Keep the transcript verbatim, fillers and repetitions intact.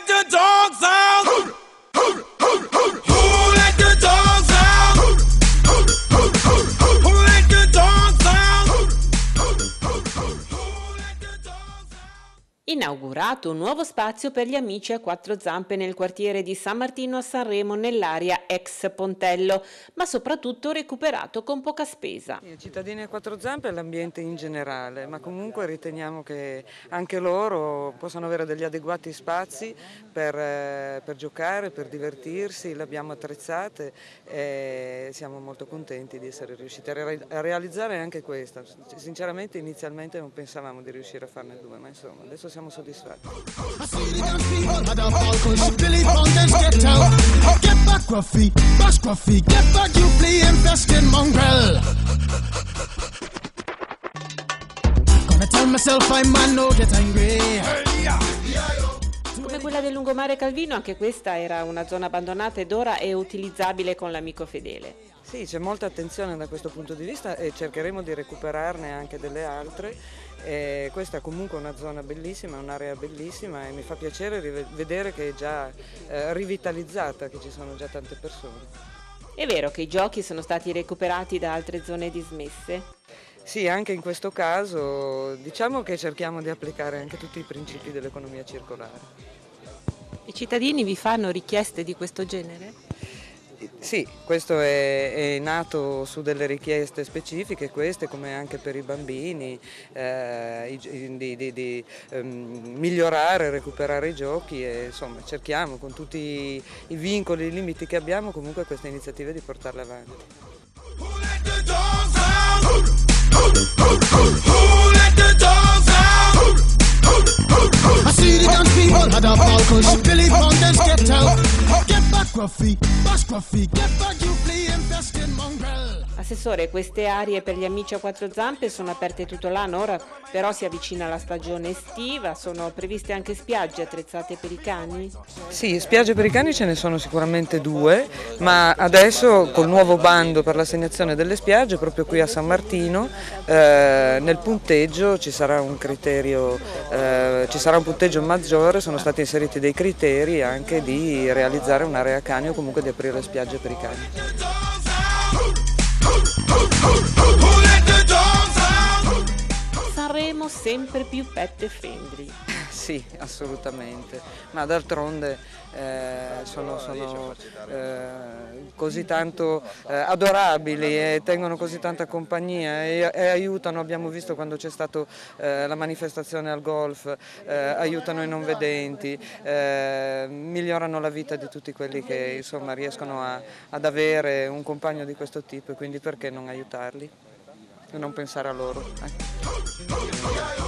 let the dogs out? Who let the dogs out? Who let the dogs out? Inaugurato un nuovo spazio per gli amici a quattro zampe nel quartiere di San Martino a Sanremo nell'area ex Pontello, ma soprattutto recuperato con poca spesa. I cittadini a quattro zampe e l'ambiente in generale, ma comunque riteniamo che anche loro possano avere degli adeguati spazi per, eh, per giocare, per divertirsi, le abbiamo attrezzate e siamo molto contenti di essere riusciti a, re a realizzare anche questa. Sinceramente inizialmente non pensavamo di riuscire a farne due, ma insomma adesso siamo soddisfatti. Come quella del lungomare Calvino, anche questa era una zona abbandonata ed ora è utilizzabile con l'amico fedele. Sì, c'è molta attenzione da questo punto di vista e cercheremo di recuperarne anche delle altre. E questa è comunque una zona bellissima, un'area bellissima e mi fa piacere vedere che è già eh, rivitalizzata, che ci sono già tante persone. È vero che i giochi sono stati recuperati da altre zone dismesse? Sì, anche in questo caso diciamo che cerchiamo di applicare anche tutti i principi dell'economia circolare. I cittadini vi fanno richieste di questo genere? Sì, questo è, è nato su delle richieste specifiche, queste come anche per i bambini, eh, di, di, di um, migliorare, recuperare i giochi e insomma cerchiamo con tutti i, i vincoli e i limiti che abbiamo comunque queste iniziative di portarle avanti. Assessore, queste aree per gli amici a quattro zampe sono aperte tutto l'anno, ora però si avvicina la stagione estiva, sono previste anche spiagge attrezzate per i cani? Sì, spiagge per i cani ce ne sono sicuramente due, ma adesso col nuovo bando per l'assegnazione delle spiagge, proprio qui a San Martino, eh, nel punteggio ci sarà un criterio, eh, ci sarà un punteggio maggiore, sono stati inseriti dei criteri anche di realizzare un'area cani o comunque di aprire spiagge per i cani. Sanremo sempre più pet friendly. Sì, assolutamente, ma d'altronde eh, sono, sono eh, così tanto eh, adorabili e tengono così tanta compagnia e, e aiutano, abbiamo visto quando c'è stata eh, la manifestazione al golf, eh, aiutano i non vedenti, eh, migliorano la vita di tutti quelli che insomma, riescono a, ad avere un compagno di questo tipo e quindi perché non aiutarli e non pensare a loro. Eh.